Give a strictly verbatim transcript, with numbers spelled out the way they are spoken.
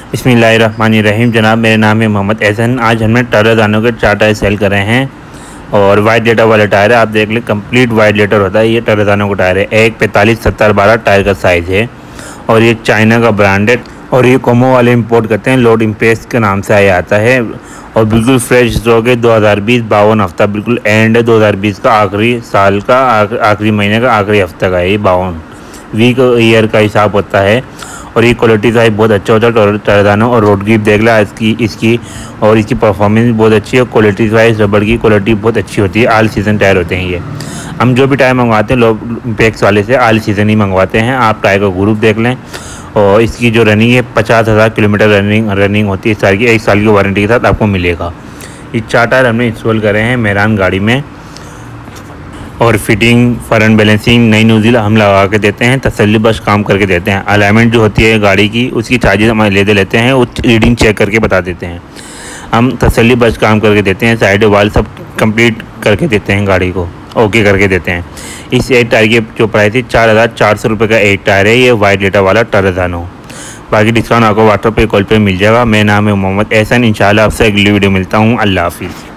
बिस्मिल्लाहिर्रहमानिर्रहीम। जनाब, मेरा नाम है मोहम्मद एहसन। आज हमने टर्रेज़ानो के चार टायर सेल कर रहे हैं और वाइट लेटर वाले टायर है। आप देख लें, कंप्लीट वाइट लेटर होता है। ये टर्रेज़ानो का टायर है। एक पैंतालीस सत्तर बारह टायर का साइज़ है और ये चाइना का ब्रांड है और ये कोमो वाले इंपोर्ट करते हैं। लोड इम्पेस के नाम से आया आता है और बिल्कुल फ्रेश स्टॉक है। दो हज़ार बीस बावन हफ्ता बिल्कुल एंड है। दो हज़ार बीस का आखिरी साल का आखिरी महीने का आखिरी हफ्ते का है। ये बावन वीक ईयर का हिसाब होता है और ये क्वालिटी का बहुत अच्छा होता है टर्रेज़ानो। और रोड ग्रिप देख ला इसकी इसकी और इसकी परफॉर्मेंस भी बहुत अच्छी है। क्वालिटी वाइज रबड़ की क्वालिटी बहुत अच्छी होती है। ऑल सीज़न टायर होते हैं ये। हम जो भी टायर मंगवाते हैं लोग पैक्स वाले से ऑल सीज़न ही मंगवाते हैं। आप टायर का ग्रुप देख लें और इसकी जो रनिंग है पचास हज़ार किलोमीटर रनिंग रनिंग होती है। इस साल की एक साल की वारंटी के साथ आपको मिलेगा। ये चार टायर हमने इंस्टॉल करे हैं मेहरान गाड़ी में और फिटिंग फ्रंट बैलेंसिंग नई नोज़ल हम लगा के देते हैं। तसल्ली बख्श काम करके देते हैं। अलाइनमेंट जो होती है गाड़ी की उसकी चार्जेस हम ले दे लेते हैं। वो रीडिंग चेक करके बता देते हैं। हम तसल्ली बख्श काम करके देते हैं। साइड वाल सब कंप्लीट करके देते हैं। गाड़ी को ओके करके देते हैं। इस एक टायर की जो प्राइस है चार हज़ार चार सौ रुपये का एक टायर है। ये वाइट लेटर वाला टर्रेज़ानो। बाकी डिस्काउंट आपको व्हाट्सएप पे कॉल पे मिल जाएगा। मेरा नाम है मोहम्मद एहसन। इंशाल्लाह आपसे अगली वीडियो मिलता हूँ। अल्लाह हाफिज़।